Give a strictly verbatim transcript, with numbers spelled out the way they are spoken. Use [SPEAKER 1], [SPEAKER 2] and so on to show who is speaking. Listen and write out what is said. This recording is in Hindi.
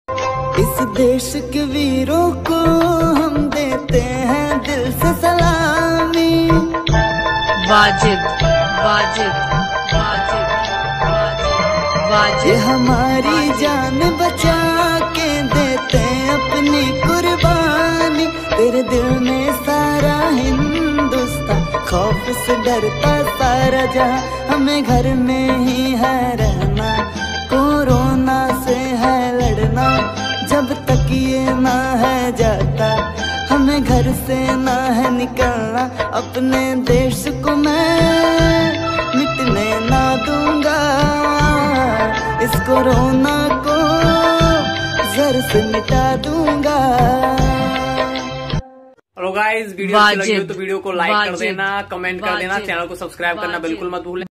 [SPEAKER 1] इस देश के वीरों को हम देते हैं दिल से सलामी।
[SPEAKER 2] वाजिद वाजिद वाजिद वाजिद,
[SPEAKER 1] ये हमारी जान बचा के देते हैं अपनी कुर्बानी। तेरे दिल में सारा हिंदुस्तान, खौफ से डरता सारा जहां। हमें घर में ही है रहना, कोरोना से है लड़ना। जब तक ये ना है जाता, हमें घर से ना है निकलना। अपने देश को मैं मिटने ना दूंगा, इस कोरोना को जर से मिटा दूंगा।
[SPEAKER 3] हेलो गाइस, वीडियो अच्छी लगी हो तो वीडियो को लाइक कर देना, कमेंट कर देना, चैनल को सब्सक्राइब करना बिल्कुल मत भूलें।